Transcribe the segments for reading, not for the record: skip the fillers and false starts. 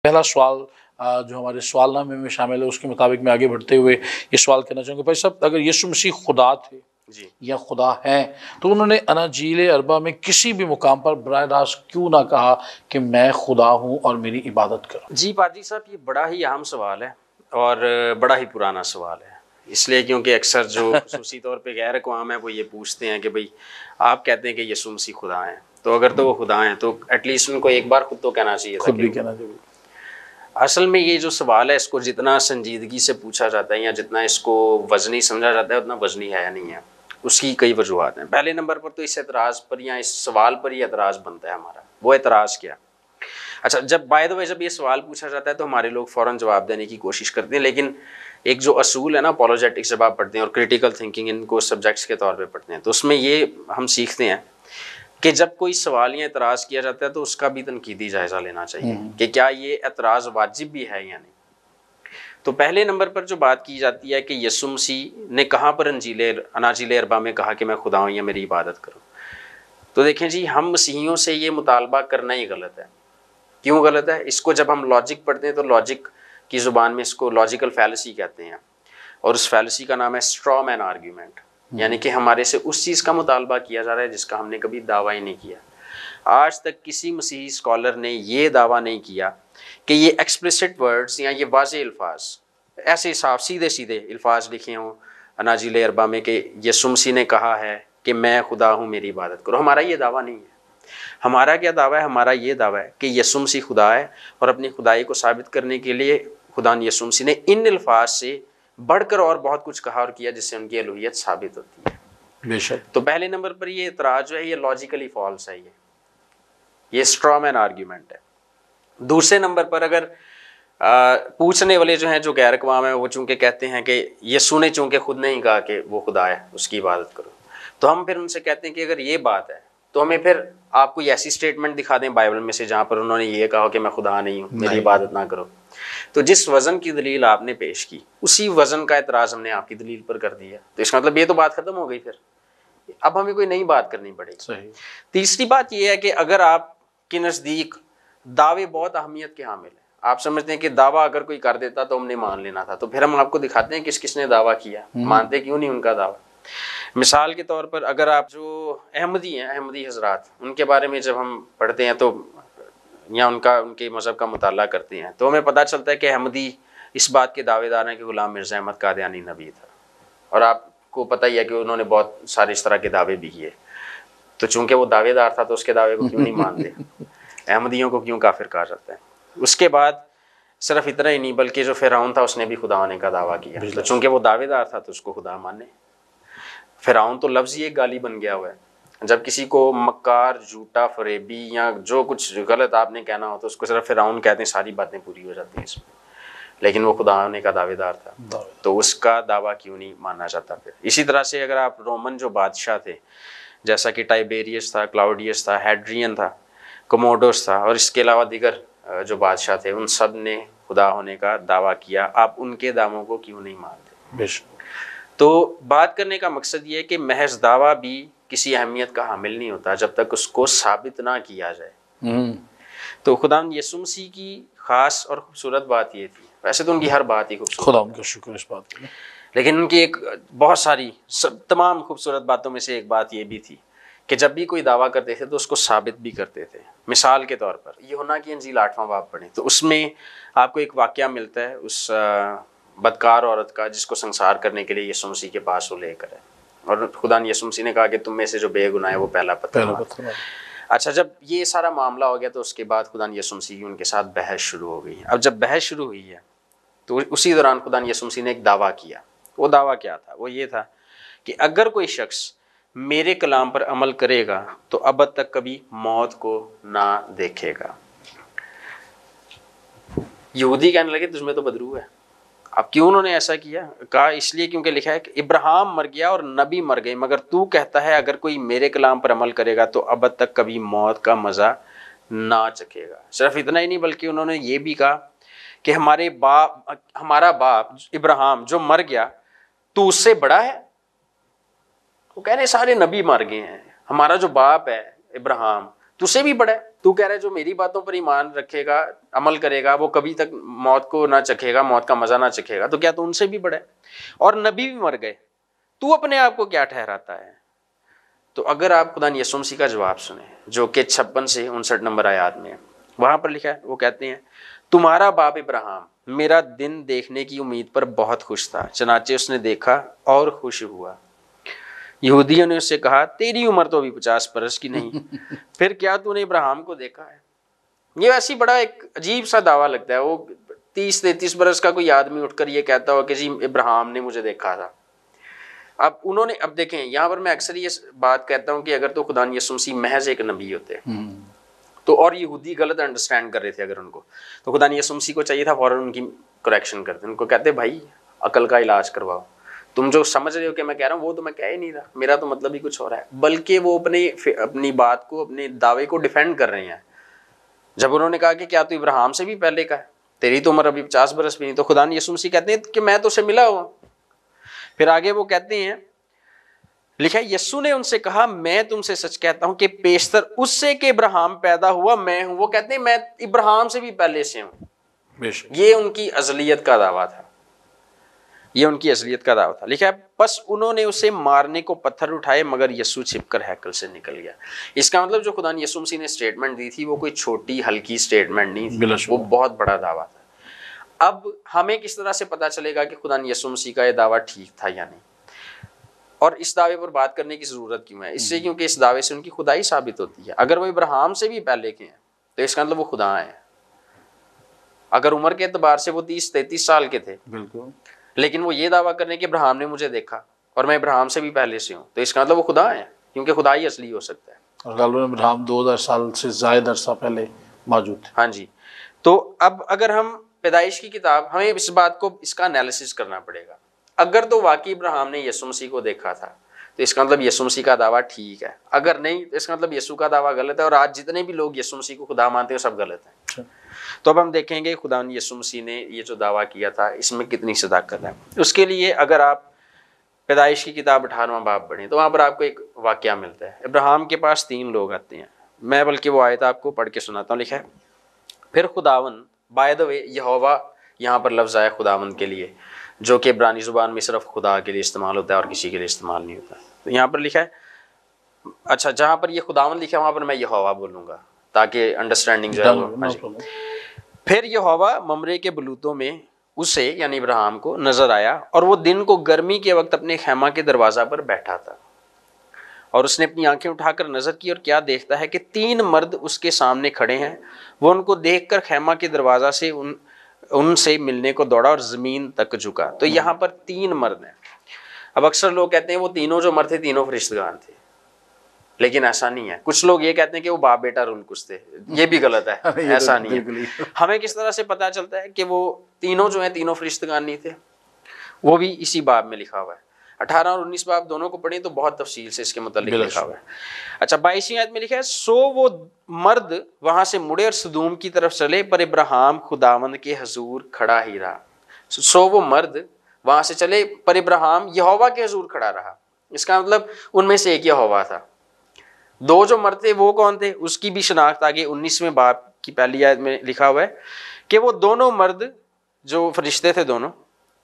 پہلا سوال جو ہمارے سوال نامے میں شامل ہے اس کے مطابق میں آگے بڑھتے ہوئے یہ سوال کرنا چاہوں گا، بھائی صاحب اگر یسوع مسیح خدا تھے جی یا خدا ہیں تو انہوں نے اناجیل اربع میں کسی بھی مقام پر براہ راست کیوں نہ کہا کہ میں خدا ہوں اور میری عبادت کرو؟ جی پادری صاحب، یہ بڑا ہی اہم سوال ہے اور بڑا ہی پرانا سوال ہے، اس لیے کیونکہ اکثر جو خصوصی طور پہ غیر اقوام ہیں وہ یہ پوچھتے ہیں کہ بھئی آپ کہتے ہیں کہ یسوع مسیح خدا ہیں، تو اگر تو وہ خدا ہیں تو ایٹ لیسٹ ان کو ایک بار خود تو کہنا چاہیے تھا خود کہ بھی کہنا چاہیے۔ اصل میں یہ جو سوال ہے اس کو جتنا سنجیدگی سے پوچھا جاتا ہے یا جتنا اس کو وزنی سمجھا جاتا ہے اتنا وزنی ہے نہیں ہے۔ اس کی کئی وجوہات ہیں۔ پہلے نمبر پر تو اس اعتراض پر یا اس سوال پر ہی اعتراض بنتا ہے ہمارا۔ وہ اعتراض کیا؟ اچھا، جب بائی دا وے جب یہ سوال پوچھا جاتا ہے تو ہمارے لوگ فوراً جواب دینے کی کوشش کرتے ہیں، لیکن ایک جو اصول ہے نا اپولوجیٹکس جب آپ پڑھتے ہیں اور کریٹیکل تھنکنگ ان کو سبجیکٹس کے طور پہ پڑھتے ہیں تو اس میں یہ ہم سیکھتے ہیں کہ جب کوئی سوال یا اعتراض کیا جاتا ہے تو اس کا بھی تنقیدی جائزہ لینا چاہیے کہ کیا یہ اعتراض واجب بھی ہے یا نہیں۔ تو پہلے نمبر پر جو بات کی جاتی ہے کہ یسوع مسیح نے کہاں پر اناجیل اربع میں کہا کہ میں خدا ہوں یا میری عبادت کرو، تو دیکھیں جی ہم مسیحیوں سے یہ مطالبہ کرنا ہی غلط ہے۔ کیوں غلط ہے؟ اس کو جب ہم لاجک پڑھتے ہیں تو لاجک کی زبان میں اس کو لاجیکل فیلسی کہتے ہیں، اور اس فیلسی کا نام ہے اسٹرا مین آرگیومنٹ، یعنی کہ ہمارے سے اس چیز کا مطالبہ کیا جا رہا ہے جس کا ہم نے کبھی دعویٰ ہی نہیں کیا۔ آج تک کسی مسیحی اسکالر نے یہ دعویٰ نہیں کیا کہ یہ ایکسپلسٹ ورڈز یا یہ واضح الفاظ، ایسے صاف سیدھے سیدھے الفاظ لکھے ہوں اناجیل اربع میں کہ یسوع مسیح نے کہا ہے کہ میں خدا ہوں میری عبادت کرو۔ ہمارا یہ دعویٰ نہیں ہے۔ ہمارا کیا دعویٰ ہے؟ ہمارا یہ دعویٰ ہے کہ یسوع مسیح خدا ہے، اور اپنی خدائی کو ثابت کرنے کے لیے خدا یسوع مسیح نے ان الفاظ سے بڑھ کر اور بہت کچھ کہا اور کیا جس سے ان کی الوہیت ثابت ہوتی ہے۔ بے شک۔ تو پہلے نمبر پر یہ اعتراض جو ہے یہ لاجیکلی فالس ہے، یہ اسٹرا مین آرگیومنٹ ہے۔ دوسرے نمبر پر اگر پوچھنے والے جو ہیں جو غیر اقوام ہیں وہ چونکہ کہتے ہیں کہ یسوع نے چونکہ خود نہیں کہا کہ وہ خدا ہے اس کی عبادت کرو، تو ہم پھر ان سے کہتے ہیں کہ اگر یہ بات ہے تو ہمیں پھر آپ کوئی ایسی سٹیٹمنٹ دکھا دیں بائبل میں سے جہاں پر انہوں نے یہ کہا کہ میں خدا نہیں ہوں میری عبادت نہ کرو۔ تو جس وزن کی دلیل آپ نے پیش کی اسی وزن کا اعتراض ہم نے آپ کی دلیل پر کر دیا، تو اس کا مطلب یہ تو بات ختم ہو گئی، پھر اب ہمیں کوئی نئی بات کرنی پڑے گی۔ صحیح۔ تیسری بات یہ ہے کہ اگر آپ کے نزدیک دعوے بہت اہمیت کے حامل ہیں، آپ سمجھتے ہیں کہ دعویٰ اگر کوئی کر دیتا تو ہم نے مان لینا تھا، تو پھر ہم آپ کو دکھاتے ہیں کس کس نے دعویٰ کیا، مانتے کیوں نہیں ان کا دعویٰ۔ مثال کے طور پر اگر آپ جو احمدی ہیں، احمدی حضرات، ان کے بارے میں جب ہم پڑھتے ہیں تو یا ان کے مذہب کا مطالعہ کرتے ہیں تو ہمیں پتہ چلتا ہے کہ احمدی اس بات کے دعوے دار ہیں کہ غلام مرزا احمد قادیانی نبی تھا، اور آپ کو پتہ ہی ہے کہ انہوں نے بہت سارے اس طرح کے دعوے بھی کیے، تو چونکہ وہ دعوے دار تھا تو اس کے دعوے کو کیوں نہیں مانتے؟ احمدیوں کو کیوں کافر کہا جاتا ہے؟ اس کے بعد صرف اتنا ہی نہیں بلکہ جو فرعون تھا اس نے بھی خدا ہونے کا دعویٰ کیا، تو چونکہ وہ دعوے دار تھا تو اس کو خدا مانے۔ فرعون تو لفظ ہی ایک گالی بن گیا ہوا ہے، جب کسی کو مکار، جھوٹا، فریبی یا جو کچھ غلط آپ نے کہنا ہو تو اس کو صرف فرعون کہتے ہیں، ساری باتیں پوری ہو جاتی ہیں اس میں، لیکن وہ خدا ہونے کا دعوے دار تھا تو اس کا دعویٰ کیوں نہیں ماننا چاہتا؟ پھر اسی طرح سے اگر آپ رومن جو بادشاہ تھے جیسا کہ ٹائبیریس تھا، کلاؤڈیس تھا، ہیڈرین تھا، کموڈوس تھا، اور اس کے علاوہ دیگر جو بادشاہ تھے ان سب نے خدا ہونے کا دعویٰ کیا، آپ ان کے دعووں کو کیوں نہیں مانتے؟ بے شک۔ تو بات کرنے کا مقصد یہ ہے کہ محض دعویٰ بھی کسی اہمیت کا حامل نہیں ہوتا جب تک اس کو ثابت نہ کیا جائے۔ تو خدا یسوع مسیح کی خاص اور خوبصورت بات یہ تھی، ویسے تو ان کی ہر بات ہی خوبصورت، خدا ان کا شکر اس بات کے لیے، لیکن ان کی ایک بہت ساری تمام خوبصورت باتوں میں سے ایک بات یہ بھی تھی کہ جب بھی کوئی دعویٰ کرتے تھے تو اس کو ثابت بھی کرتے تھے۔ مثال کے طور پر یوحنا کی انجیل 8واں باب پڑھیں تو اس میں آپ کو ایک واقعہ ملتا ہے اس بدکار عورت کا جس کو سنسار کرنے کے لیے یسوع مسیح کے پاس وہ لے کر ہے، اور خدا نے یسوع مسیح نے کہا کہ تم میں سے جو بے گناہ ہے وہ پہلا پتھر مارے۔ اچھا، جب یہ سارا معاملہ ہو گیا تو اس کے بعد خدا نے یسوع مسیح کی ان کے ساتھ بحث شروع ہو گئی۔ اب جب بحث شروع ہوئی ہے تو اسی دوران خدا نے یسوع مسیح نے ایک دعویٰ کیا۔ وہ دعویٰ کیا تھا؟ وہ یہ تھا کہ اگر کوئی شخص میرے کلام پر عمل کرے گا تو ابد تک کبھی موت کو نہ دیکھے گا۔ یہودی کہنے لگے تجھ میں تو بدرو ہے۔ اب کیوں انہوں نے ایسا کیا؟ کہا اس لیے کیونکہ لکھا ہے کہ ابراہیم مر گیا اور نبی مر گئے، مگر تو کہتا ہے اگر کوئی میرے کلام پر عمل کرے گا تو ابد تک کبھی موت کا مزہ نہ چکھے گا۔ صرف اتنا ہی نہیں بلکہ انہوں نے یہ بھی کہا کہ ہمارا باپ ابراہیم جو مر گیا تو اس سے بڑا ہے۔ وہ کہہ رہے سارے نبی مر گئے ہیں، ہمارا جو باپ ہے ابراہیم سے بھی بڑا ہے. تو کہہ رہا ہے جو میری باتوں پر ایمان رکھے گا, عمل کرے گا, وہ کبھی تک موت کو نہ چکھے گا, موت کا مزہ نہ چکھے گا. تو کیا تو ان سے بھی بڑا ہے؟ اور نبی بھی مر گئے, تو اپنے آپ کو کیا ٹھہراتا ہے؟ تو اگر آپ خدا یسوع مسیح کا جواب سنیں جو کہ 56 سے 59 نمبر آیات میں ہے, وہاں پر لکھا ہے, وہ کہتے ہیں تمہارا باپ ابراہیم میرا دن دیکھنے کی امید پر بہت خوش تھا, چنانچہ اس نے دیکھا اور خوش ہوا. یہودیوں نے اس سے کہا تیری عمر تو ابھی 50 برس کی نہیں, پھر کیا تو نے ابراہیم کو دیکھا ہے؟ یہ ایسی بڑا ایک عجیب سا دعویٰ لگتا ہے. وہ 30-33 برس کا کوئی آدمی اٹھ کر یہ کہتا ہو کہ جی ابراہیم نے مجھے دیکھا تھا. اب انہوں نے, اب دیکھیں یہاں پر میں اکثر یہ بات کہتا ہوں کہ اگر تو خدا یسوع مسیح محض ایک نبی ہوتے تو, اور یہودی غلط انڈرسٹینڈ کر رہے تھے اگر ان کو, تو خدا یسوع مسیح کو چاہیے تھا فوراً ان کی کریکشن کرتے, ان کو کہتے بھائی عقل کا علاج کرواؤ, تم جو سمجھ رہے ہو کہ میں کہہ رہا ہوں وہ تو میں کہہ ہی نہیں رہا, میرا تو مطلب ہی کچھ ہو رہا ہے. بلکہ وہ اپنی بات کو, اپنے دعوے کو ڈیفینڈ کر رہے ہیں. جب انہوں نے کہا کہ کیا تو ابراہیم سے بھی پہلے کا ہے, تیری تو عمر ابھی 50 برس بھی نہیں, تو خدا یسوع مسیح کہتے ہیں کہ میں تو اسے ملا ہوا. پھر آگے وہ کہتے ہیں, لکھا ہے یسوع نے ان سے کہا میں تم سے سچ کہتا ہوں کہ پیشتر اس سے کہ ابراہیم پیدا ہوا میں ہوں. وہ کہتے ہیں میں ابراہیم سے بھی پہلے سے ہوں. یہ ان کی ازلیت کا دعویٰ تھا, یہ ان کی ازلیت کا دعویٰ تھا. لکھا ہے پس انہوں نے اسے مارنے کو پتھر اٹھائے مگر یسوع چھپ کر ہیکل سے نکل گیا. اس کا مطلب جو خدا یسوع مسیح نے اسٹیٹمنٹ دی تھی وہ کوئی چھوٹی ہلکی اسٹیٹمنٹ نہیں تھی, وہ بہت بڑا دعویٰ تھا. اب ہمیں کس طرح سے پتا چلے گا کہ خدا یسوع مسیح کا یہ دعویٰ ٹھیک تھا یا نہیں, اور اس دعوے پر بات کرنے کی ضرورت کیوں ہے؟ اس سے کیونکہ اس دعوے سے ان کی خدائی ثابت ہوتی ہے. اگر وہ ابراہیم سے بھی پہلے کے ہیں تو اس کا مطلب وہ خدا ہیں. اگر عمر کے اعتبار سے وہ 30-33 سال کے تھے, بالکل, لیکن وہ یہ دعویٰ کرنے کہ ابراہیم نے مجھے دیکھا اور میں ابراہیم سے بھی پہلے سے ہوں, تو اس کا مطلب وہ خدا ہیں, کیونکہ خدا ہی اصلی ہو سکتا ہے. اور غالباً ابراہیم 2000 سال سے زائد عرصہ پہلے موجود تھے. ہاں جی. تو اب اگر ہم پیدائش کی کتاب, ہمیں اس بات کو, اس کا انالیسس کرنا پڑے گا. اگر تو واقعی ابراہیم نے یسوع مسیح کو دیکھا تھا تو اس کا مطلب یسوع مسیح کا دعویٰ ٹھیک ہے. اگر نہیں تو اس کا مطلب یسوع کا دعویٰ غلط ہے, اور آج جتنے بھی لوگ یسوع مسیح کو خدا مانتے ہیں سب غلط ہیں. تو اب ہم دیکھیں گے خدا یسوع مسیح نے یہ جو دعویٰ کیا تھا اس میں کتنی صداقت ہے. اس کے لیے اگر آپ پیدائش کی کتاب 18واں باب پڑھیں تو وہاں پر آپ کو ایک واقعہ ملتا ہے. ابراہیم کے پاس 3 لوگ آتے ہیں, میں بلکہ وہ آیت آپ کو پڑھ کے سناتا ہوں. لکھا ہے پھر خداون, بائی دا وے یہوہ یہاں پر لفظ آیا خداون کے لیے, جو کہ عبرانی زبان میں صرف خدا کے لیے استعمال ہوتا ہے اور کسی کے لیے استعمال نہیں ہوتا. تو یہاں پر لکھا ہے, اچھا جہاں پر یہ خداون لکھا ہے وہاں پر میں یہوہ بولوں گا تاکہ انڈرسٹینڈنگ جو ہے وہ. پھر یہوہ ممرے کے بلوتوں میں اسے یعنی ابراہیم کو نظر آیا, اور وہ دن کو گرمی کے وقت اپنے خیمہ کے دروازہ پر بیٹھا تھا, اور اس نے اپنی آنکھیں اٹھا کر نظر کی, اور کیا دیکھتا ہے کہ 3 مرد اس کے سامنے کھڑے ہیں. وہ ان کو دیکھ کر خیمہ کے دروازہ سے ان سے ملنے کو دوڑا اور زمین تک جھکا. تو یہاں پر 3 مرد ہیں. اب اکثر لوگ کہتے ہیں وہ تینوں جو مرد تھے تینوں فرشتگان تھے, لیکن ایسا نہیں ہے. کچھ لوگ یہ کہتے ہیں کہ وہ باپ بیٹا رول کچھ تھے, یہ بھی غلط ہے, ایسا نہیں ہے. ہمیں کس طرح سے پتا چلتا ہے کہ وہ تینوں جو ہیں تینوں فرشتگان نہیں تھے؟ وہ بھی اسی باب میں لکھا ہوا ہے. 18 اور 19 باب دونوں کو پڑھیں تو بہت تفصیل سے اس کے متعلق لکھا ہوا ہے. اچھا 22ویں آیت میں لکھا ہے سو وہ مرد وہاں سے مڑے اور سدوم کی طرف چلے, پر ابراہیم خداوند کے حضور کھڑا ہی رہا. سو وہ مرد وہاں سے چلے پر ابراہیم یہوہ کے حضور کھڑا رہا. اس کا مطلب ان میں سے ایک یہوہ تھا. 2 جو مرد تھے وہ کون تھے اس کی بھی شناخت آگے 19ویں باب کی پہلی آیت میں لکھا ہوا ہے کہ وہ دونوں مرد جو فرشتے تھے دونوں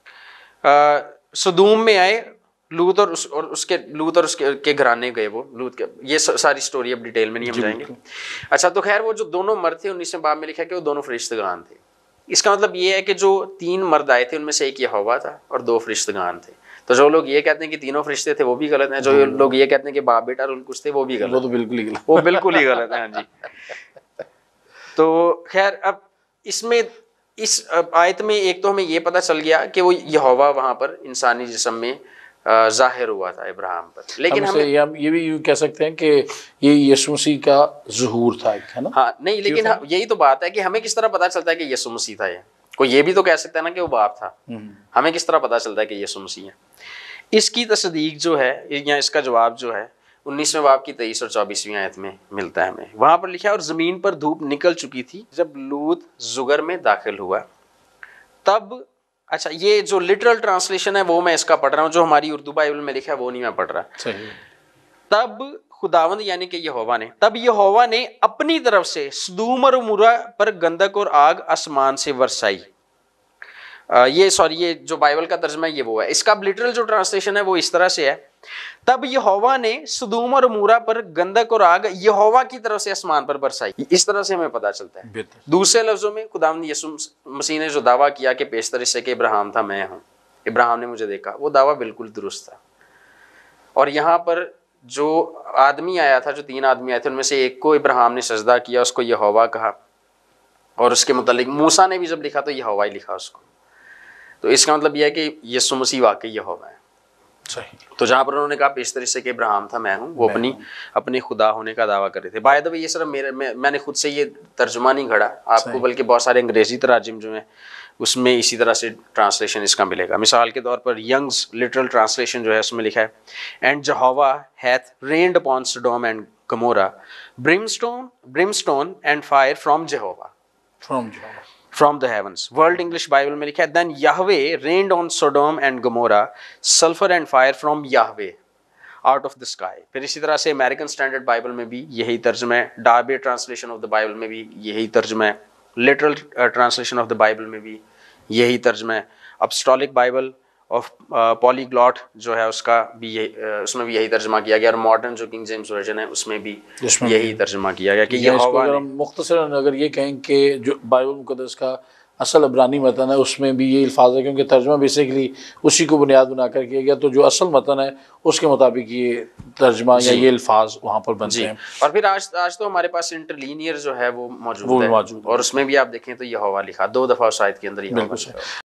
سدوم میں آئے. لوط اور اس کے گھرانے گئے. وہ لوط کے, یہ ساری سٹوری اب ڈیٹیل میں نہیں ہم جائیں گے. اچھا تو خیر وہ جو دونوں مرد تھے 19ویں باب میں لکھا ہے کہ وہ دونوں فرشتگان تھے. اس کا مطلب یہ ہے کہ جو 3 مرد آئے تھے ان میں سے ایک یہوہ تھا اور 2 فرشتگان تھے. تو جو لوگ یہ کہتے ہیں کہ تینوں فرشتے تھے وہ بھی غلط ہیں, جو لوگ یہ کہتے ہیں کہ باپ بیٹا رول کچھ تھے وہ بھی غلط, وہ تو بالکل ہی غلط ہے. ہاں جی. تو خیر اب اس میں اس آیت میں ایک تو ہمیں یہ پتہ چل گیا کہ وہ یہوہ وہاں پر انسانی جسم میں ظاہر ہوا تھا ابراہیم پر. لیکن ہم یہ بھی یوں کہہ سکتے ہیں کہ یہ یسوع مسیح کا ظہور تھا, ہے نا؟ ہاں نہیں, لیکن یہی تو بات ہے کہ ہمیں کس طرح پتہ چلتا ہے کہ یسوع مسیح تھا. کوئی یہ بھی تو کہہ سکتا ہے نا کہ وہ باپ تھا. ہمیں کس طرح پتہ چلتا ہے کہ یسوع مسیح ہے؟ اس کی تصدیق جو ہے یا اس کا جواب جو ہے 19ویں باب کی 23 اور 24ویں آیت میں ملتا ہے ہمیں. وہاں پر لکھا ہے اور زمین پر دھوپ نکل چکی تھی جب لوط زگر میں داخل ہوا. تب اچھا یہ جو لٹرل ٹرانسلیشن ہے وہ میں اس کا پڑھ رہا ہوں, جو ہماری اردو بائبل میں لکھا ہے وہ نہیں میں پڑھ رہا. صحیح. تب خداوند یعنی کہ یہوہ نے، تب یہوہ نے اپنی طرف سے سدوم اور عمورہ پر گندک اور آگ آسمان سے برسائی. یہ جو بائبل کا ترجمہ ہے یہ وہ ہے. اس کا لٹرل جو ٹرانسلیشن ہے وہ اس طرح سے ہے، تب یہوہ نے سدوم اور عمورہ پر گندک اور آگ یہوہ کی طرف سے آسمان پر برسائی. اس طرح سے ہمیں پتہ چلتا ہے. دوسرے لفظوں میں خداوند یسوع مسیح نے جو دعویٰ کیا کہ پیشتر اس سے کہ ابراہیم تھا میں ہوں، ابراہیم نے مجھے دیکھا، وہ دعویٰ بالکل درست تھا. اور یہاں پر جو آدمی آیا تھا، جو 3 آدمی آئے تھے، ان میں سے ایک کو ابراہیم نے سجدہ کیا، اس کو یہوہ کہا، اور اس کے متعلق موسیٰ نے بھی جب لکھا تو یہوہ ہی لکھا اس کو. تو اس کا مطلب یہ ہے کہ یسوع مسیح واقعی یہوہ ہے. صحیح. تو جہاں پر انہوں نے کہا پیشتر اس سے کہ ابراہیم تھا میں ہوں، وہ اپنی خدا ہونے کا دعویٰ کر رہے تھے. بائی دا وے یہ صرف میں نے خود سے یہ ترجمہ نہیں گھڑا آپ کو، بلکہ بہت سارے انگریزی تراجم جو ہیں اس میں اسی طرح سے ٹرانسلیشن اس کا ملے گا. مثال کے طور پر ینگز لٹرل ٹرانسلیشن جو ہے اس میں لکھا ہے and Jehovah hath rained upon Sodom and Gomorrah brimstone and fire from Jehovah from the heavens. World English Bible میں لکھا ہے then Yahweh rained on Sodom and Gomorrah sulfur and fire from Yahweh out of the sky. پھر اسی طرح سے American Standard Bible میں بھی یہی ترجمہ ہے، Darby Translation of the Bible میں بھی یہی ترجمہ ہے، Literal Translation of the Bible میں بھی یہی ترجمہ ہے. Apostolic Bible of Polyglot جو ہے اس کا بھی اس میں بھی یہی ترجمہ کیا گیا، اور ماڈرن جو کنگ جیمز ورژن ہے اس میں بھی یہی ترجمہ کیا گیا کہ یہوہ نے. مختصراً اگر یہ کہیں کہ جو بائبل مقدس کا اصل عبرانی متن ہے اس میں بھی یہ الفاظ ہے، کیونکہ ترجمہ بیسیکلی اسی کو بنیاد بنا کر کیا گیا، تو جو اصل متن ہے اس کے مطابق یہ ترجمہ یا یہ الفاظ وہاں پر بنتے ہیں. اور پھر آج تو ہمارے پاس انٹرلینئر جو ہے وہ موجود ہے، اور اس میں بھی آپ دیکھیں تو یہوہ لکھا 2 دفعہ اس آیت کے اندر یہوہ لکھا.